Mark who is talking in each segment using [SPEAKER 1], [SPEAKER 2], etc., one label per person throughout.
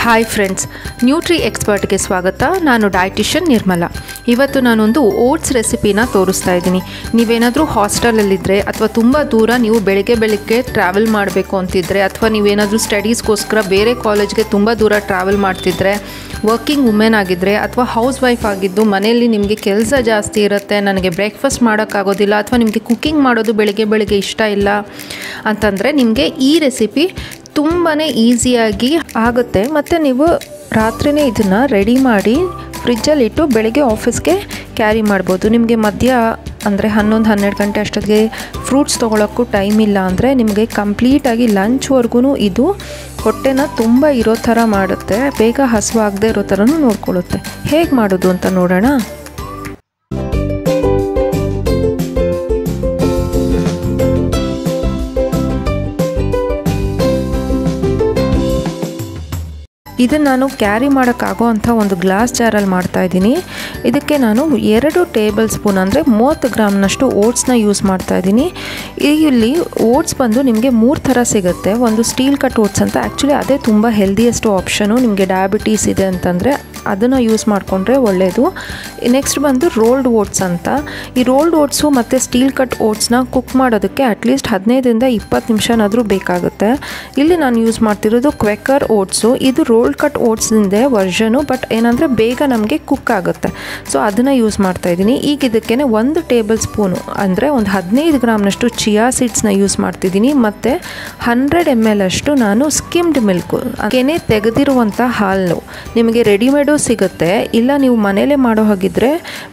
[SPEAKER 1] Hi friends, nutri ಎಕ್ಸ್ಪರ್ಟ್ಗೆ ಸ್ವಾಗತ. ನಾನು dietitian Nirmala. ಇವತ್ತು ನಾನೊಂದು ಓಟ್ಸ್ ರೆಸಿಪಿನ ತೋರಿಸ್ತಾ ಇದ್ದೀನಿ. ನೀವೇನಾದರೂ ಹಾಸ್ಟೆಲಲ್ಲಿದ್ದರೆ ಅಥವಾ ತುಂಬ ದೂರ ನೀವು ಬೆಳಗ್ಗೆ ಟ್ರಾವೆಲ್ ಮಾಡಬೇಕು ಅಂತಿದ್ರೆ, ಅಥವಾ ನೀವೇನಾದರೂ ಸ್ಟಡೀಸ್ಗೋಸ್ಕರ ಬೇರೆ ಕಾಲೇಜ್ಗೆ ತುಂಬ ದೂರ ಟ್ರಾವೆಲ್ ಮಾಡ್ತಿದ್ರೆ, ವರ್ಕಿಂಗ್ ವುಮೆನ್ ಆಗಿದ್ದರೆ ಅಥವಾ ಹೌಸ್ ವೈಫ್ ಆಗಿದ್ದು ಮನೆಯಲ್ಲಿ ನಿಮಗೆ ಕೆಲಸ ಜಾಸ್ತಿ ಇರುತ್ತೆ, ನನಗೆ ಬ್ರೇಕ್ಫಾಸ್ಟ್ ಮಾಡೋಕ್ಕಾಗೋದಿಲ್ಲ, ಅಥವಾ ನಿಮಗೆ ಕುಕ್ಕಿಂಗ್ ಮಾಡೋದು ಬೆಳಗ್ಗೆ ಇಷ್ಟ ಇಲ್ಲ ಅಂತಂದರೆ ನಿಮಗೆ ಈ ರೆಸಿಪಿ ತುಂಬಾ ಈಸಿಯಾಗಿ ಆಗುತ್ತೆ. ಮತ್ತು ನೀವು ರಾತ್ರಿನೇ ಇದನ್ನು ರೆಡಿ ಮಾಡಿ ಫ್ರಿಜ್ಜಲ್ಲಿಟ್ಟು ಬೆಳಗ್ಗೆ ಆಫೀಸ್ಗೆ ಕ್ಯಾರಿ ಮಾಡ್ಬೋದು. ನಿಮಗೆ ಮಧ್ಯ ಅಂದರೆ 11-12 ಗಂಟೆ ಅಷ್ಟೊತ್ತಿಗೆ ಫ್ರೂಟ್ಸ್ ತೊಗೊಳಕ್ಕೂ ಟೈಮ್ ಇಲ್ಲ ಅಂದರೆ ನಿಮಗೆ ಕಂಪ್ಲೀಟಾಗಿ ಲಂಚ್ವರೆಗೂ ಇದು ಹೊಟ್ಟೆನ ತುಂಬ ಇರೋ ಥರ ಮಾಡುತ್ತೆ. ಬೇಗ ಹಸುವಾಗದೇ ಇರೋ ಥರನೂ ನೋಡ್ಕೊಳ್ಳುತ್ತೆ. ಹೇಗೆ ಮಾಡೋದು ಅಂತ ನೋಡೋಣ. ಇದನ್ನು ನಾನು ಕ್ಯಾರಿ ಮಾಡೋಕ್ಕಾಗೋ ಅಂಥ ಒಂದು ಗ್ಲಾಸ್ ಜಾರಲ್ಲಿ ಮಾಡ್ತಾಯಿದ್ದೀನಿ. ಇದಕ್ಕೆ ನಾನು 2 ಟೇಬಲ್ ಸ್ಪೂನ್ ಅಂದರೆ 30 ಗ್ರಾಮ್ನಷ್ಟು ಓಟ್ಸ್ನ ಯೂಸ್ ಮಾಡ್ತಾಯಿದ್ದೀನಿ. ಇಲ್ಲಿ ಓಟ್ಸ್ ಬಂದು ನಿಮಗೆ 3 ಥರ ಸಿಗುತ್ತೆ. ಒಂದು ಸ್ಟೀಲ್ ಕಟ್ ಓಟ್ಸ್ ಅಂತ, ಆ್ಯಕ್ಚುಲಿ ಅದೇ ತುಂಬ ಹೆಲ್ದಿಯೆಸ್ಟ್ ಆಪ್ಷನು. ನಿಮಗೆ ಡಯಾಬಿಟೀಸ್ ಇದೆ ಅಂತಂದರೆ ಅದನ್ನು ಯೂಸ್ ಮಾಡಿಕೊಂಡ್ರೆ ಒಳ್ಳೆಯದು. ನೆಕ್ಸ್ಟ್ ಬಂದು ರೋಲ್ಡ್ ಓಟ್ಸ್ ಅಂತ. ಈ ರೋಲ್ಡ್ ಓಟ್ಸು ಮತ್ತು ಸ್ಟೀಲ್ ಕಟ್ ಓಟ್ಸ್ನ ಕುಕ್ ಮಾಡೋದಕ್ಕೆ ಅಟ್ಲೀಸ್ಟ್ 15-20 ನಿಮಿಷನಾದರೂ ಬೇಕಾಗುತ್ತೆ. ಇಲ್ಲಿ ನಾನು ಯೂಸ್ ಮಾಡ್ತಿರೋದು ಕ್ವೆಕರ್ ಓಟ್ಸು. ಇದು ರೋಲ್ಡ್ ಕಟ್ ಓಟ್ಸಿಂದೇ ವರ್ಷನು, ಬಟ್ ಏನಂದರೆ ಬೇಗ ನಮಗೆ ಕುಕ್ ಆಗುತ್ತೆ. ಸೊ ಅದನ್ನು ಯೂಸ್ ಮಾಡ್ತಾಯಿದ್ದೀನಿ. ಈಗ ಇದಕ್ಕೆ 1 ಟೇಬಲ್ ಸ್ಪೂನು ಅಂದರೆ ಒಂದು 15 ಗ್ರಾಮ್ನಷ್ಟು ಚಿಯಾ ಸೀಡ್ಸ್ನ ಯೂಸ್ ಮಾಡ್ತಿದ್ದೀನಿ. ಮತ್ತು 100 ml ಅಷ್ಟು ನಾನು ಸ್ಕಿಮ್ಡ್ ಮಿಲ್ಕು, ಕೆನೆ ತೆಗೆದಿರುವಂಥ ಹಾಲು ನಿಮಗೆ ರೆಡಿಮೇಡು ಸಿಗುತ್ತೆ. ಇಲ್ಲ ನೀವು ಮನೇಲೇ ಮಾಡೋ ಹಾಗಿದ್ರೆ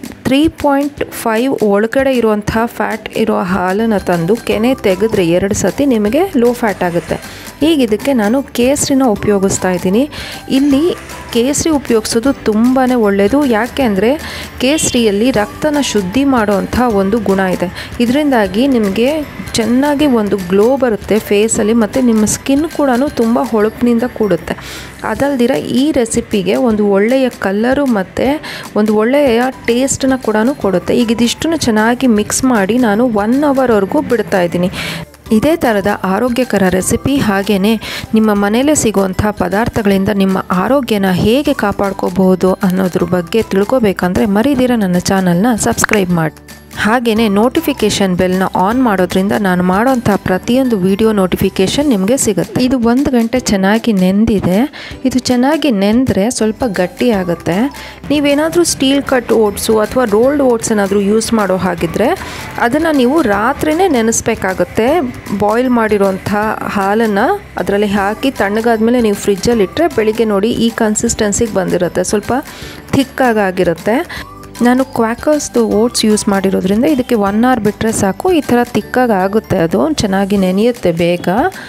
[SPEAKER 1] 3.5 ಒಳಗಡೆ ಇರುವಂಥ ಫ್ಯಾಟ್ ಇರೋ ಹಾಲನ್ನು ತಂದು ಕೆನೆ ತೆಗೆದ್ರೆ 2 ಸತಿ ನಿಮಗೆ ಲೋ ಫ್ಯಾಟ್ ಆಗುತ್ತೆ. ಈಗ ಇದಕ್ಕೆ ನಾನು ಕೇಸರಿನ ಉಪಯೋಗಿಸ್ತಾ ಇದ್ದೀನಿ. ಇಲ್ಲಿ ಕೇಸರಿ ಉಪಯೋಗಿಸೋದು ತುಂಬಾ ಒಳ್ಳೆಯದು. ಯಾಕೆ ಅಂದರೆ ಕೇಸರಿಯಲ್ಲಿ ರಕ್ತನ ಶುದ್ಧಿ ಮಾಡೋವಂಥ ಒಂದು ಗುಣ ಇದೆ. ಇದರಿಂದಾಗಿ ನಿಮಗೆ ಚೆನ್ನಾಗಿ ಒಂದು ಗ್ಲೋ ಬರುತ್ತೆ ಫೇಸಲ್ಲಿ, ಮತ್ತು ನಿಮ್ಮ ಸ್ಕಿನ್ ಕೂಡ ತುಂಬ ಹೊಳಪಿನಿಂದ ಕೂಡುತ್ತೆ. ಅದಲ್ದಿರ ಈ ರೆಸಿಪಿಗೆ ಒಂದು ಒಳ್ಳೆಯ ಕಲ್ಲರು ಮತ್ತು ಒಂದು ಒಳ್ಳೆಯ ಟೇಸ್ಟನ್ನು ಕೂಡ ಕೊಡುತ್ತೆ. ಈಗ ಇದಿಷ್ಟನ್ನು ಚೆನ್ನಾಗಿ ಮಿಕ್ಸ್ ಮಾಡಿ ನಾನು 1 ಅವರ್ವರೆಗೂ ಬಿಡ್ತಾ ಇದ್ದೀನಿ. ಇದೇ ಥರದ ಆರೋಗ್ಯಕರ ರೆಸಿಪಿ ಹಾಗೆಯೇ ನಿಮ್ಮ ಮನೆಯಲ್ಲೇ ಸಿಗುವಂಥ ಪದಾರ್ಥಗಳಿಂದ ನಿಮ್ಮ ಆರೋಗ್ಯನ ಹೇಗೆ ಕಾಪಾಡ್ಕೋಬಹುದು ಅನ್ನೋದ್ರ ಬಗ್ಗೆ ತಿಳ್ಕೊಬೇಕಂದ್ರೆ ಮರಿದಿರ ನನ್ನ ಚಾನಲ್ನ ಸಬ್ಸ್ಕ್ರೈಬ್ ಮಾಡಿ. ಹಾಗೆಯೇ ನೋಟಿಫಿಕೇಷನ್ ಬೆಲ್ನ ಆನ್ ಮಾಡೋದ್ರಿಂದ ನಾನು ಮಾಡೋಂಥ ಪ್ರತಿಯೊಂದು ವಿಡಿಯೋ ನೋಟಿಫಿಕೇಷನ್ ನಿಮಗೆ ಸಿಗುತ್ತೆ. ಇದು 1 ಗಂಟೆ ಚೆನ್ನಾಗಿ ನೆಂದಿದೆ. ಇದು ಚೆನ್ನಾಗಿ ನೆಂದರೆ ಸ್ವಲ್ಪ ಗಟ್ಟಿ ಆಗುತ್ತೆ. ನೀವೇನಾದರೂ ಸ್ಟೀಲ್ ಕಟ್ ಓಟ್ಸು ಅಥವಾ ರೋಲ್ಡ್ ಓಟ್ಸ್ ಏನಾದರೂ ಯೂಸ್ ಮಾಡೋ ಹಾಗಿದ್ರೆ ಅದನ್ನು ನೀವು ರಾತ್ರಿನೇ ನೆನೆಸ್ಬೇಕಾಗುತ್ತೆ. ಬಾಯ್ಲ್ ಮಾಡಿರೋಂಥ ಹಾಲನ್ನು ಅದರಲ್ಲಿ ಹಾಕಿ ತಣ್ಣಗಾದ್ಮೇಲೆ ನೀವು ಫ್ರಿಜ್ಜಲ್ಲಿಟ್ಟರೆ ಬೆಳಿಗ್ಗೆ ನೋಡಿ ಈ ಕನ್ಸಿಸ್ಟೆನ್ಸಿಗೆ ಬಂದಿರುತ್ತೆ, ಸ್ವಲ್ಪ ಥಿಕ್ಕಾಗಿರುತ್ತೆ. ನಾನು ಕ್ವಾಕರ್ಸ್ದು ಓಟ್ಸ್ ಯೂಸ್ ಮಾಡಿರೋದ್ರಿಂದ ಇದಕ್ಕೆ 1 hour ಬಿಟ್ಟರೆ ಸಾಕು. ಈ ಥರ ತಿಕ್ಕಾಗಿ ಆಗುತ್ತೆ, ಅದು ಚೆನ್ನಾಗಿ ನೆನೆಯುತ್ತೆ ಬೇಗ.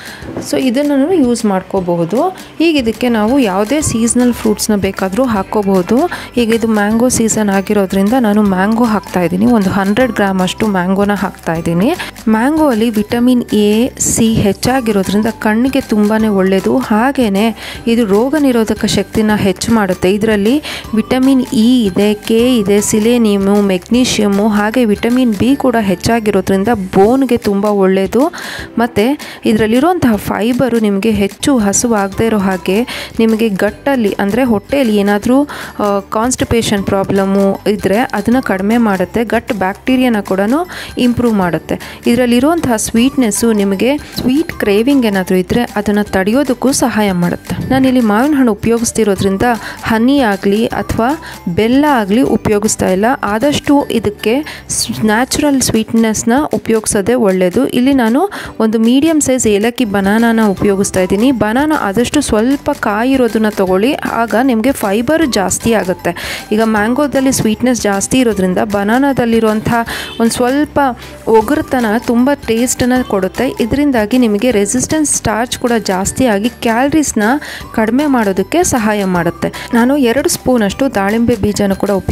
[SPEAKER 1] ಸೊ ಇದನ್ನು ಯೂಸ್ ಮಾಡ್ಕೋಬಹುದು. ಈಗ ಇದಕ್ಕೆ ನಾವು ಯಾವುದೇ ಸೀಸ್ನಲ್ ಫ್ರೂಟ್ಸ್ನ ಬೇಕಾದರೂ ಹಾಕ್ಕೋಬಹುದು. ಈಗ ಇದು ಮ್ಯಾಂಗೋ ಸೀಸನ್ ಆಗಿರೋದ್ರಿಂದ ನಾನು ಮ್ಯಾಂಗೋ ಹಾಕ್ತಾಯಿದ್ದೀನಿ. ಒಂದು 100 ಗ್ರಾಮ್ ಅಷ್ಟು ಮ್ಯಾಂಗೋನ ಹಾಕ್ತಾಯಿದ್ದೀನಿ. ಮ್ಯಾಂಗೋ ಅಲ್ಲಿ ವಿಟಮಿನ್ ಎ, ಸಿ ಹೆಚ್ಚಾಗಿರೋದ್ರಿಂದ ಕಣ್ಣಿಗೆ ತುಂಬಾ ಒಳ್ಳೆಯದು. ಹಾಗೆಯೇ ಇದು ರೋಗ ನಿರೋಧಕ ಶಕ್ತಿನ ಹೆಚ್ಚು ಮಾಡುತ್ತೆ. ಇದರಲ್ಲಿ ವಿಟಮಿನ್ ಇ ಇದೆ, ಕೆ ಇದೆ, ಸಿಲೇನಿಯಮು, ಮೆಗ್ನೀಷಿಯಮು, ಹಾಗೆ ವಿಟಮಿನ್ ಬಿ ಕೂಡ ಹೆಚ್ಚಾಗಿರೋದ್ರಿಂದ ಬೋನ್ಗೆ ತುಂಬ ಒಳ್ಳೆಯದು. ಮತ್ತು ಇದರಲ್ಲಿರುವಂತಹ ಫೈಬರು ನಿಮಗೆ ಹೆಚ್ಚು ಹಸುವಾಗದೇ ಇರೋ ಹಾಗೆ ನಿಮಗೆ ಗಟ್ಟಲ್ಲಿ ಅಂದರೆ ಹೊಟ್ಟೆಯಲ್ಲಿ ಏನಾದರೂ ಕಾನ್ಸ್ಟಿಪೇಷನ್ ಪ್ರಾಬ್ಲಮ್ಮು ಇದ್ದರೆ ಅದನ್ನು ಕಡಿಮೆ ಮಾಡುತ್ತೆ. ಗಟ್ ಬ್ಯಾಕ್ಟೀರಿಯಾನ ಕೂಡ ಇಂಪ್ರೂವ್ ಮಾಡುತ್ತೆ. ಇದರಲ್ಲಿರುವಂತಹ ಸ್ವೀಟ್ನೆಸ್ಸು ನಿಮಗೆ ಸ್ವೀಟ್ ಕ್ರೇವಿಂಗ್ ಏನಾದರೂ ಇದ್ದರೆ ಅದನ್ನು ತಡೆಯೋದಕ್ಕೂ ಸಹಾಯ ಮಾಡುತ್ತೆ. ನಾನಿಲ್ಲಿ ಮಾವಿನ ಹಣ್ಣು ಉಪಯೋಗಿಸ್ತಿರೋದ್ರಿಂದ ಹನಿ ಆಗಲಿ ಅಥವಾ ಬೆಲ್ಲ ಆಗಲಿ ಉಪಯೋಗಿಸ್ತಾ ಇಲ್ಲ. ಆದಷ್ಟು ಇದಕ್ಕೆ ನ್ಯಾಚುರಲ್ ಸ್ವೀಟ್ನೆಸ್ನ ಉಪಯೋಗಿಸೋದೇ ಒಳ್ಳೆಯದು. ಇಲ್ಲಿ ನಾನು ಒಂದು ಮೀಡಿಯಮ್ ಸೈಜ್ ಏಲಕ್ಕಿ ಬನಾನಾನ ಉಪಯೋಗಿಸ್ತಾ ಇದ್ದೀನಿ. ಬನಾನಾ ಆದಷ್ಟು ಸ್ವಲ್ಪ ಕಾಯಿರೋದನ್ನ ತೊಗೊಳ್ಳಿ, ಆಗ ನಿಮಗೆ ಫೈಬರ್ ಜಾಸ್ತಿ ಆಗುತ್ತೆ. ಈಗ ಮ್ಯಾಂಗೋದಲ್ಲಿ ಸ್ವೀಟ್ನೆಸ್ ಜಾಸ್ತಿ ಇರೋದ್ರಿಂದ ಬನಾನಾದಲ್ಲಿರುವಂಥ ಒಂದು ಸ್ವಲ್ಪ ಒಗರುತನ ತುಂಬ ಟೇಸ್ಟನ್ನು ಕೊಡುತ್ತೆ. ಇದರಿಂದಾಗಿ ನಿಮಗೆ ರೆಸಿಸ್ಟೆನ್ಸ್ ಸ್ಟಾರ್ಚ್ ಕೂಡ ಜಾಸ್ತಿ ಆಗಿ ಕ್ಯಾಲರೀಸ್ನ ಕಡಿಮೆ ಮಾಡೋದಕ್ಕೆ ಸಹಾಯ ಮಾಡುತ್ತೆ. ನಾನು 2 ಸ್ಪೂನ್ ಅಷ್ಟು ದಾಳಿಂಬೆ ಬೀಜನ ಕೂಡ ಉಪಯೋಗಿಸ್ತಾ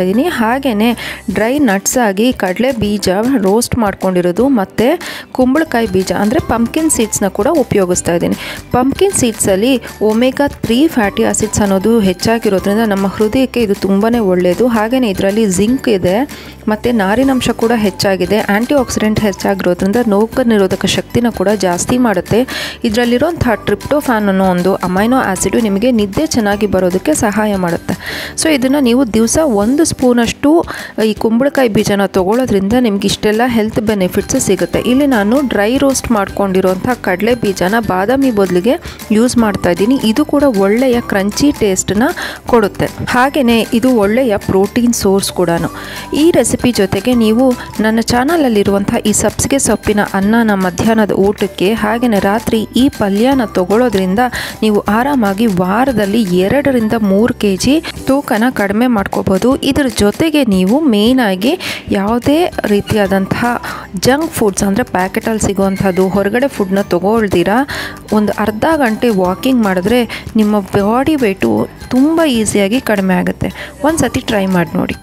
[SPEAKER 1] ಇದ್ದೀನಿ. ಹಾಗೆಯೇ ಡ್ರೈ ನಟ್ಸ್ ಆಗಿ ಕಡಲೆ ಬೀಜ ರೋಸ್ಟ್ ಮಾಡ್ಕೊಂಡಿರೋದು ಮತ್ತು ಕುಂಬಳಕಾಯಿ ಬೀಜ ಅಂದರೆ ಪಂಪ್ಕಿನ್ ಸೀಡ್ಸ್ನ ಕೂಡ ಉಪಯೋಗಿಸ್ತಾ ಇದ್ದೀನಿ. ಪಂಪ್ಕಿನ್ ಸೀಡ್ಸಲ್ಲಿ ಒಮೆಗಾ 3 ಫ್ಯಾಟಿ ಆಸಿಡ್ಸ್ ಅನ್ನೋದು ಹೆಚ್ಚಾಗಿರೋದ್ರಿಂದ ನಮ್ಮ ಹೃದಯಕ್ಕೆ ಇದು ತುಂಬಾ ಒಳ್ಳೆಯದು. ಹಾಗೆಯೇ ಇದರಲ್ಲಿ ಜಿಂಕ್ ಇದೆ ಮತ್ತು ನಾರಿನಂಶ ಕೂಡ ಹೆಚ್ಚಾಗಿದೆ. ಆ್ಯಂಟಿ ಆಕ್ಸಿಡೆಂಟ್ ಹೆಚ್ಚಾಗಿರೋದ್ರಿಂದ ರೋಗ ನಿರೋಧಕ ಶಕ್ತಿನ ಕೂಡ ಜಾಸ್ತಿ ಮಾಡುತ್ತೆ. ಇದರಲ್ಲಿರೋಂಥ ಟ್ರಿಪ್ಟೋಫ್ಯಾನ್ ಅನ್ನೋ ಒಂದು ಅಮೈನೋ ಆ್ಯಸಿಡು ನಿಮಗೆ ನಿದ್ದೆ ಚೆನ್ನಾಗಿ ಬರೋದಕ್ಕೆ ಸಹಾಯ ಮಾಡುತ್ತೆ. ಸೊ ಇದನ್ನು ನೀವು ದಿವಸ 1 ಸ್ಪೂನಷ್ಟು ಈ ಕುಂಬಳಕಾಯಿ ಬೀಜನ ತೊಗೊಳ್ಳೋದ್ರಿಂದ ನಿಮ್ಗೆ ಇಷ್ಟೆಲ್ಲ ಹೆಲ್ತ್ ಬೆನಿಫಿಟ್ಸ್ ಸಿಗುತ್ತೆ. ಇಲ್ಲಿ ನಾನು ಡ್ರೈ ರೋಸ್ಟ್ ಮಾಡ್ಕೊಂಡಿರೋಂಥ ಕಡಲೆ ಬೀಜನ ಬಾದಾಮಿ ಬದಲಿಗೆ ಯೂಸ್ ಮಾಡ್ತಾ ಇದ್ದೀನಿ. ಇದು ಕೂಡ ಒಳ್ಳೆಯ ಕ್ರಂಚಿ ಟೇಸ್ಟನ್ನ ಕೊಡುತ್ತೆ. ಹಾಗೆಯೇ ಇದು ಒಳ್ಳೆಯ ಪ್ರೋಟೀನ್ ಸೋರ್ಸ್ ಕೂಡ. ಈ ರೆಸಿಪಿ ಜೊತೆಗೆ ನೀವು ನನ್ನ ಚಾನಲಲ್ಲಿರುವಂಥ ಈ ಸಬ್ಸಿಗೆ ಸೊಪ್ಪಿನ ಅನ್ನನ ಮಧ್ಯಾಹ್ನದ ಊಟಕ್ಕೆ ಹಾಗೆಯೇ ರಾತ್ರಿ ಈ ಪಲ್ಯನ ತಗೊಳ್ಳೋದ್ರಿಂದ ನೀವು ಆರಾಮಾಗಿ ವಾರದಲ್ಲಿ 2ರಿಂದ 3 kg ತೂಕನ ಕಡಿಮೆ ಮಾಡ್ಕೋಬೋದು. ಇದರ ಜೊತೆಗೆ ನೀವು ಮೇಯ್ನಾಗಿ ಯಾವುದೇ ರೀತಿಯಾದಂತಹ ಜಂಕ್ ಫುಡ್ಸ್ ಅಂದರೆ ಪ್ಯಾಕೆಟಲ್ಲಿ ಸಿಗೋವಂಥದ್ದು ಹೊರಗಡೆ ಫುಡ್ನ ತೊಗೊಳ್ದಿರ ಒಂದು ಅರ್ಧ ಗಂಟೆ ವಾಕಿಂಗ್ ಮಾಡಿದ್ರೆ ನಿಮ್ಮ ಬಾಡಿ ವೇಟು ತುಂಬ ಈಸಿಯಾಗಿ ಕಡಿಮೆ ಆಗುತ್ತೆ. ಒಂದು ಸತಿ ಟ್ರೈ ಮಾಡಿ ನೋಡಿ.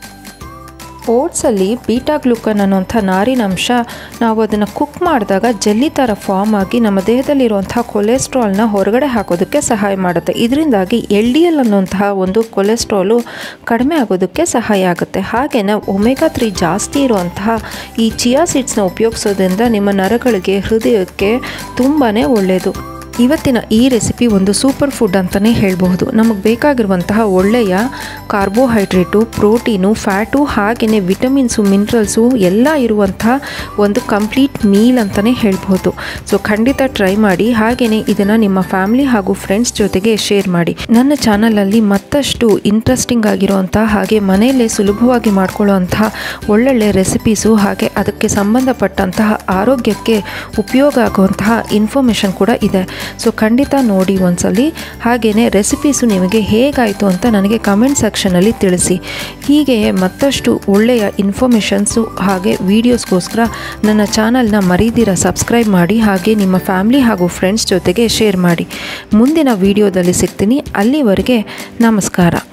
[SPEAKER 1] ಓಟ್ಸಲ್ಲಿ ಬೀಟಾ ಗ್ಲೂಕನ್ ಅನ್ನೋಂಥ ನಾರಿನಂಶ ನಾವು ಅದನ್ನು ಕುಕ್ ಮಾಡಿದಾಗ ಜೆಲ್ಲಿ ಥರ ಫಾರ್ಮ್ ಆಗಿ ನಮ್ಮ ದೇಹದಲ್ಲಿರುವಂಥ ಕೊಲೆಸ್ಟ್ರಾಲ್ನ ಹೊರಗಡೆ ಹಾಕೋದಕ್ಕೆ ಸಹಾಯ ಮಾಡುತ್ತೆ. ಇದರಿಂದಾಗಿ LDL ಅನ್ನೋಂತಹ ಒಂದು ಕೊಲೆಸ್ಟ್ರಾಲು ಕಡಿಮೆ ಆಗೋದಕ್ಕೆ ಸಹಾಯ ಆಗುತ್ತೆ. ಹಾಗೆಯೇ ಒಮೆಗಾ 3 ಜಾಸ್ತಿ ಇರುವಂತಹ ಈ ಚಿಯಾ ಸೀಡ್ಸ್ನ ಉಪಯೋಗಿಸೋದ್ರಿಂದ ನಿಮ್ಮ ನರಗಳಿಗೆ ಹೃದಯಕ್ಕೆ ತುಂಬಾ ಒಳ್ಳೆಯದು. ಇವತ್ತಿನ ಈ ರೆಸಿಪಿ ಒಂದು ಸೂಪರ್ ಫುಡ್ ಅಂತಲೇ ಹೇಳಬಹುದು. ನಮಗೆ ಬೇಕಾಗಿರುವಂತಹ ಒಳ್ಳೆಯ ಕಾರ್ಬೋಹೈಡ್ರೇಟು, ಪ್ರೋಟೀನು, ಫ್ಯಾಟು ಹಾಗೆಯೇ ವಿಟಮಿನ್ಸು, ಮಿನರಲ್ಸು ಎಲ್ಲ ಇರುವಂಥ ಒಂದು ಕಂಪ್ಲೀಟ್ ಮೀಲ್ ಅಂತಲೇ ಹೇಳ್ಬೋದು. ಸೊ ಖಂಡಿತ ಟ್ರೈ ಮಾಡಿ. ಹಾಗೆಯೇ ಇದನ್ನು ನಿಮ್ಮ ಫ್ಯಾಮಿಲಿ ಹಾಗೂ ಫ್ರೆಂಡ್ಸ್ ಜೊತೆಗೆ ಶೇರ್ ಮಾಡಿ. ನನ್ನ ಚಾನಲಲ್ಲಿ ಮತ್ತಷ್ಟು ಇಂಟ್ರೆಸ್ಟಿಂಗ್ ಆಗಿರುವಂಥ ಹಾಗೆ ಮನೆಯಲ್ಲೇ ಸುಲಭವಾಗಿ ಮಾಡ್ಕೊಳ್ಳುವಂತಹ ಒಳ್ಳೊಳ್ಳೆ ರೆಸಿಪೀಸು ಹಾಗೆ ಅದಕ್ಕೆ ಸಂಬಂಧಪಟ್ಟಂತಹ ಆರೋಗ್ಯಕ್ಕೆ ಉಪಯೋಗ ಆಗುವಂತಹ ಇನ್ಫಾರ್ಮೇಷನ್ ಕೂಡ ಇದೆ. ಸೊ ಖಂಡಿತ ನೋಡಿ ಒಂದ್ಸಲಿ. ಹಾಗೆಯೇ ರೆಸಿಪೀಸು ನಿಮಗೆ ಹೇಗಾಯಿತು ಅಂತ ನನಗೆ ಕಮೆಂಟ್ ಸೆಕ್ಷನಲ್ಲಿ ತಿಳಿಸಿ. ಹೀಗೆ ಮತ್ತಷ್ಟು ಒಳ್ಳೆಯ ಇನ್ಫಾರ್ಮೇಷನ್ಸು ಹಾಗೆ ವೀಡಿಯೋಸ್ಗೋಸ್ಕರ ನನ್ನ ಚಾನಲ್ನ ಮರೀದಿರ ಸಬ್ಸ್ಕ್ರೈಬ್ ಮಾಡಿ. ಹಾಗೆ ನಿಮ್ಮ ಫ್ಯಾಮಿಲಿ ಹಾಗೂ ಫ್ರೆಂಡ್ಸ್ ಜೊತೆಗೆ ಶೇರ್ ಮಾಡಿ. ಮುಂದಿನ ವೀಡಿಯೋದಲ್ಲಿ ಸಿಗ್ತೀನಿ. ಅಲ್ಲಿವರೆಗೆ ನಮಸ್ಕಾರ.